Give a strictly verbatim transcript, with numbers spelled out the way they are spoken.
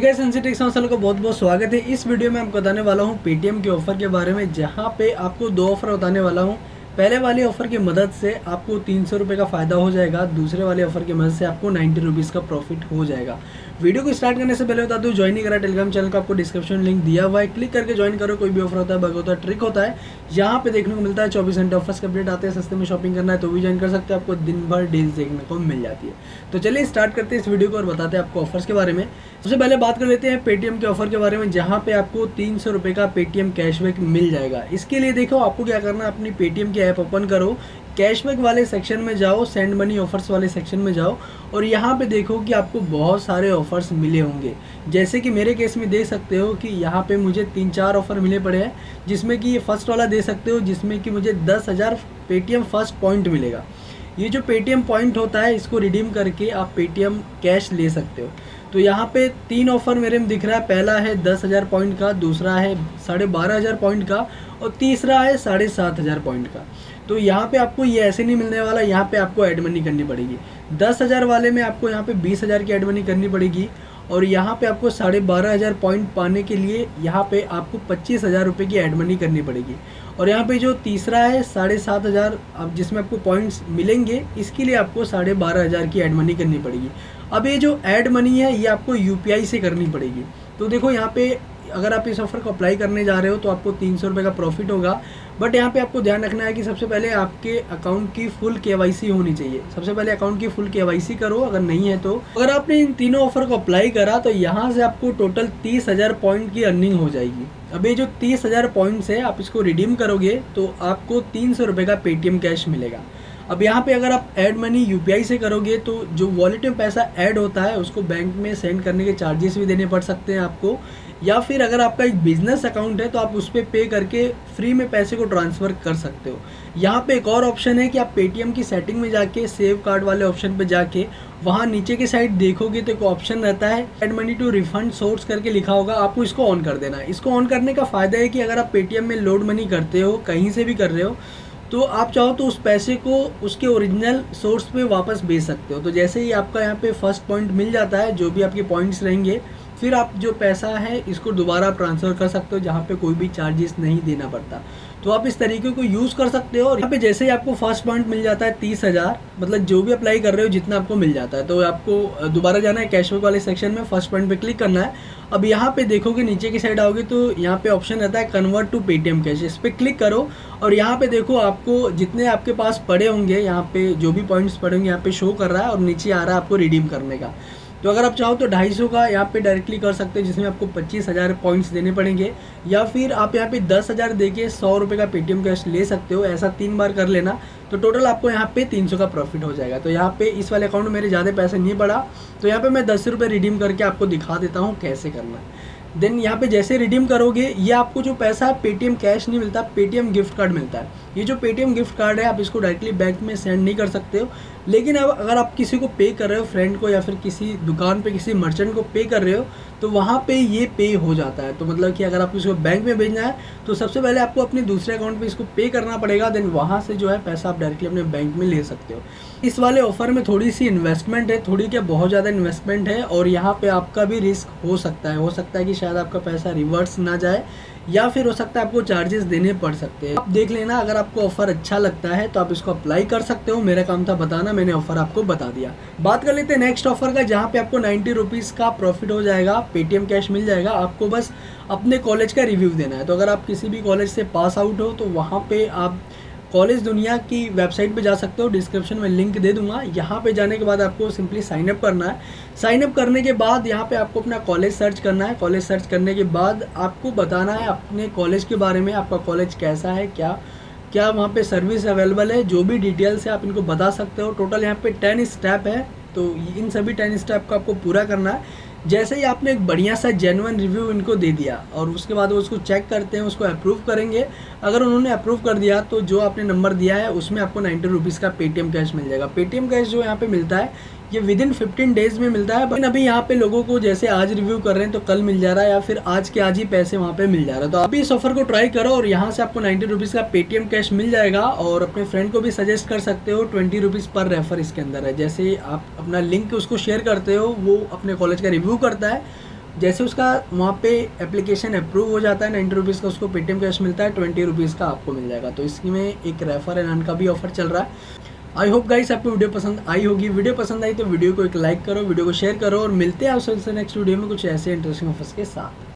Guys, sensitive मसालों का बहुत बहुत स्वागत है। इस वीडियो में आपको बताने वाला हूं पेटीएम के ऑफर के बारे में, जहां पे आपको दो ऑफर बताने वाला हूं। पहले वाले ऑफर की मदद से आपको तीन सौ रुपये का फ़ायदा हो जाएगा, दूसरे वाले ऑफर की मदद से आपको नाइन्टी रुपीज़ का प्रॉफिट हो जाएगा। वीडियो को स्टार्ट करने से पहले बता दूं, ज्वाइन नहीं करा टेलीग्राम चैनल का, आपको डिस्क्रिप्शन लिंक दिया हुआ है, क्लिक करके ज्वाइन करो। कोई भी ऑफर होता है, बग होता है, ट्रिक होता है, यहाँ पे देखने को मिलता है। चौबीस घंटे ऑफर्स के अपडेट आते हैं। सस्ते में शॉपिंग करना है तो भी ज्वाइन कर सकते हैं, आपको दिन भर डील्स देखने को मिल जाती है। तो चलिए स्टार्ट करते हैं इस वीडियो को और बताते हैं आपको ऑफर्स के बारे में। सबसे पहले बात कर लेते हैं पेटीएम के ऑफर के बारे में, जहाँ पे आपको तीन सौ रुपये का पेटीएम कैशबैक मिल जाएगा। इसके लिए देखो, आपको क्या करना है, अपनी पेटीएम की ऐप ओपन करो, कैशबैक वाले सेक्शन में जाओ, सेंड मनी ऑफर्स वाले सेक्शन में जाओ और यहाँ पे देखो कि आपको बहुत सारे ऑफर्स मिले होंगे। जैसे कि मेरे केस में देख सकते हो कि यहाँ पे मुझे तीन चार ऑफर मिले पड़े हैं, जिसमें कि ये फर्स्ट वाला दे सकते हो, जिसमें कि मुझे दस हज़ार पेटीएम फर्स्ट पॉइंट मिलेगा। ये जो पेटीएम पॉइंट होता है, इसको रिडीम करके आप पेटीएम कैश ले सकते हो। तो यहाँ पे तीन ऑफर मेरे में दिख रहा है। पहला है दस हज़ार पॉइंट का, दूसरा है साढ़े बारह हज़ार पॉइंट का और तीसरा है साढ़े सात हज़ार पॉइंट का। तो यहाँ पे आपको ये ऐसे नहीं मिलने वाला, यहाँ पे आपको ऐड मनी करनी पड़ेगी। दस हज़ार वाले में आपको यहाँ पे बीस हज़ार की ऐड मनी करनी पड़ेगी और यहाँ पे आपको साढ़े बारह हज़ार पॉइंट पाने के लिए यहाँ पे आपको पच्चीस हज़ार रुपये की ऐड मनी करनी पड़ेगी। और यहाँ पे जो तीसरा है साढ़े सात हज़ार, अब जिसमें आपको पॉइंट्स मिलेंगे, इसके लिए आपको साढ़े बारह हज़ार की ऐड मनी करनी पड़ेगी। अब ये जो ऐड मनी है, ये आपको यूपीआई से करनी पड़ेगी। तो देखो, यहाँ पे अगर आप इस ऑफर को अप्लाई करने जा रहे हो तो आपको तीन सौ रुपये का प्रॉफिट होगा। बट यहाँ पे आपको ध्यान रखना है कि सबसे पहले आपके अकाउंट की फुल केवाईसी होनी चाहिए। सबसे पहले अकाउंट की फुल केवाईसी करो, अगर नहीं है तो। अगर आपने इन तीनों ऑफर को अप्लाई करा तो यहाँ से आपको टोटल तीस हज़ार पॉइंट की अर्निंग हो जाएगी। अब ये जो तीस हज़ार पॉइंट्स है, आप इसको रिडीम करोगे तो आपको तीन सौ रुपये का पेटीएम कैश मिलेगा। अब यहाँ पे अगर आप ऐड मनी यूपीआई से करोगे तो जो वॉलेट में पैसा ऐड होता है, उसको बैंक में सेंड करने के चार्जेस भी देने पड़ सकते हैं आपको। या फिर अगर आपका एक बिजनेस अकाउंट है तो आप उस पर पे करके फ्री में पैसे को ट्रांसफ़र कर सकते हो। यहाँ पे एक और ऑप्शन है कि आप पेटीएम की सेटिंग में जाके सेव कार्ड वाले ऑप्शन पे जाके वहाँ नीचे की साइड देखोगे तो एक ऑप्शन रहता है add money to refund source करके लिखा होगा, आपको इसको ऑन कर देना है। इसको ऑन करने का फ़ायदा है कि अगर आप पेटीएम में लोड मनी करते हो, कहीं से भी कर रहे हो, तो आप चाहो तो उस पैसे को उसके ओरिजिनल सोर्स पे वापस भेज सकते हो। तो जैसे ही आपका यहाँ पे फर्स्ट पॉइंट मिल जाता है, जो भी आपके पॉइंट्स रहेंगे, फिर आप जो पैसा है इसको दोबारा ट्रांसफ़र कर सकते हो, जहाँ पे कोई भी चार्जेस नहीं देना पड़ता। तो आप इस तरीके को यूज़ कर सकते हो। और यहाँ पे जैसे ही आपको फर्स्ट पॉइंट मिल जाता है तीस हज़ार, मतलब जो भी अप्लाई कर रहे हो जितना आपको मिल जाता है, तो आपको दोबारा जाना है कैशबैक वाले सेक्शन में, फर्स्ट पॉइंट पे क्लिक करना है। अब यहाँ पे देखोगे, नीचे की साइड आओगे तो यहाँ पे ऑप्शन रहता है कन्वर्ट टू पेटीएम कैश, इस पर क्लिक करो और यहाँ पे देखो आपको जितने आपके पास पड़े होंगे, यहाँ पे जो भी पॉइंट्स पड़े होंगे यहाँ पे शो कर रहा है और नीचे आ रहा है आपको रिडीम करने का। तो अगर आप चाहो तो ढाई सौ का यहाँ पे डायरेक्टली कर सकते हो, जिसमें आपको पच्चीस हज़ार पॉइंट्स देने पड़ेंगे। या फिर आप यहाँ पे दस हज़ार दे के सौ रुपये का पेटीएम कैश ले सकते हो। ऐसा तीन बार कर लेना तो टोटल आपको यहाँ पे तीन सौ का प्रॉफिट हो जाएगा। तो यहाँ पे इस वाले अकाउंट में मेरे ज़्यादा पैसे नहीं पड़ा, तो यहाँ पे मैं दस रुपये रिडीम करके आपको दिखा देता हूँ कैसे करना है। देन यहाँ पे जैसे रिडीम करोगे, ये आपको जो पैसा है पेटीएम कैश नहीं मिलता, पेटीएम गिफ्ट कार्ड मिलता है। ये जो पेटीएम गिफ्ट कार्ड है, आप इसको डायरेक्टली बैंक में सेंड नहीं कर सकते हो। लेकिन अब अगर आप किसी को पे कर रहे हो, फ्रेंड को या फिर किसी दुकान पे किसी मर्चेंट को पे कर रहे हो, तो वहाँ पे ये पे हो जाता है। तो मतलब कि अगर आपको इसको बैंक में भेजना है तो सबसे पहले आपको अपने दूसरे अकाउंट पे इसको पे करना पड़ेगा, देन वहाँ से जो है पैसा आप डायरेक्टली अपने बैंक में ले सकते हो। इस वाले ऑफर में थोड़ी सी इन्वेस्टमेंट है, थोड़ी क्या बहुत ज़्यादा इन्वेस्टमेंट है और यहाँ पे आपका भी रिस्क हो सकता है। हो सकता है कि शायद आपका पैसा रिवर्स ना जाए या फिर हो सकता है आपको चार्जेस देने पड़ सकते हैं। आप देख लेना, अगर आपको ऑफर अच्छा लगता है तो आप इसको अप्लाई कर सकते हो। मेरा काम था बताना, मैंने ऑफर आपको बता दिया। बात कर लेते हैं नेक्स्ट ऑफर का, जहाँ पे आपको नाइन्टी रुपीज़ का प्रॉफिट हो जाएगा, पेटीएम कैश मिल जाएगा। आपको बस अपने कॉलेज का रिव्यू देना है। तो अगर आप किसी भी कॉलेज से पास आउट हो तो वहाँ पे आप कॉलेज दुनिया की वेबसाइट पे जा सकते हो, डिस्क्रिप्शन में लिंक दे दूंगा। यहाँ पे जाने के बाद आपको सिंपली साइन अप करना है। साइन अप करने के बाद यहाँ पे आपको अपना कॉलेज सर्च करना है। कॉलेज सर्च करने के बाद आपको बताना है अपने कॉलेज के बारे में, आपका कॉलेज कैसा है, क्या क्या वहाँ पे सर्विस अवेलेबल है, जो भी डिटेल्स है आप इनको बता सकते हो। टोटल यहाँ पे टेन स्टेप है, तो इन सभी टेन स्टेप को आपको पूरा करना है। जैसे ही आपने एक बढ़िया सा जेन्युइन रिव्यू इनको दे दिया और उसके बाद वो उसको चेक करते हैं, उसको अप्रूव करेंगे। अगर उन्होंने अप्रूव कर दिया तो जो आपने नंबर दिया है उसमें आपको नाइन्टी रुपीज़ का पेटीएम कैश मिल जाएगा। पेटीएम कैश जो यहाँ पे मिलता है ये विद इन फिफ्टीन डेज में मिलता है। लेकिन अभी यहाँ पे लोगों को जैसे आज रिव्यू कर रहे हैं तो कल मिल जा रहा है या फिर आज के आज ही पैसे वहाँ पे मिल जा रहा है। तो अभी इस ऑफर को ट्राई करो और यहाँ से आपको नाइन्टी रुपीज़ का पेटीएम कैश मिल जाएगा। और अपने फ्रेंड को भी सजेस्ट कर सकते हो, ट्वेंटी रुपीज़ पर रेफर इसके अंदर है। जैसे आप अपना लिंक उसको शेयर करते हो, वो अपने कॉलेज का रिव्यू करता है, जैसे उसका वहाँ पे एप्लीकेशन अप्रूव हो जाता है नाइन्टी रुपीज़ का, उसको पेटीएम कैश मिलता है, ट्वेंटी रुपीज़ का आपको मिल जाएगा। तो इसमें एक रेफर एंड अर्न का भी ऑफर चल रहा है। आई होप गाइस आपको वीडियो पसंद आई होगी। वीडियो पसंद आई तो वीडियो को एक लाइक करो, वीडियो को शेयर करो, और मिलते हैं आपसे नेक्स्ट वीडियो में कुछ ऐसे इंटरेस्टिंग ऑफर्स के साथ।